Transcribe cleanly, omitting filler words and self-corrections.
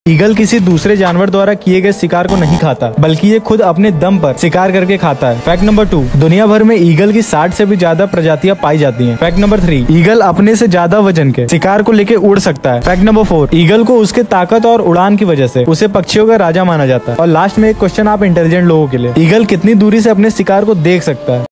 Eagle किसी दूसरे जानवर द्वारा किए गए शिकार को नहीं खाता, बल्कि ये खुद अपने दम पर शिकार करके खाता है। फैक्ट नंबर 2, दुनिया भर में ईगल की 60 से भी ज्यादा प्रजातियां पाई जाती हैं। फैक्ट नंबर 3, ईगल अपने से ज्यादा वजन के शिकार को लेके उड़ सकता है। फैक्ट नंबर 4, ईगल को उसके ताकत और उड़ान की वजह से उसे पक्षियों का राजा माना जाता है। और लास्ट में एक क्वेश्चन आप इंटेलिजेंट लोगों के लिए, ईगल कितनी दूरी से अपने शिकार को देख सकता है?